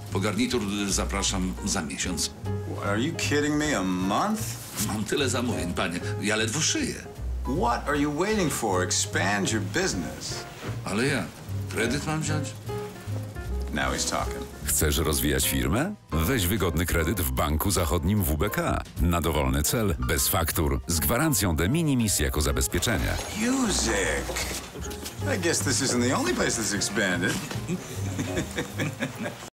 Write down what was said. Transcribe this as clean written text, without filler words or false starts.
Po garnitur zapraszam za miesiąc. Are you kidding me? A month? Mam tyle zamówień, panie. Ja ledwo szyję. What are you waiting for? Expand your business. Ale ja kredyt mam wziąć? Now he's talking. Chcesz rozwijać firmę? Weź wygodny kredyt w Banku Zachodnim WBK. Na dowolny cel, bez faktur, z gwarancją de minimis jako zabezpieczenie. Music! I guess this isn't the only place that's expanded.